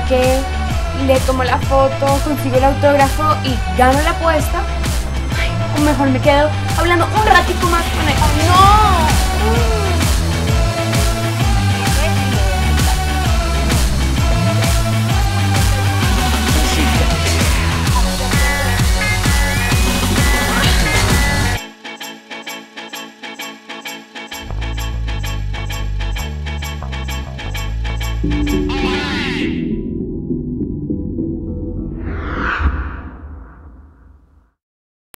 qué, le tomo la foto, consigo el autógrafo y gano la apuesta. Ay, o mejor me quedo hablando un ratico más con él. ¡Ay, no! Ay.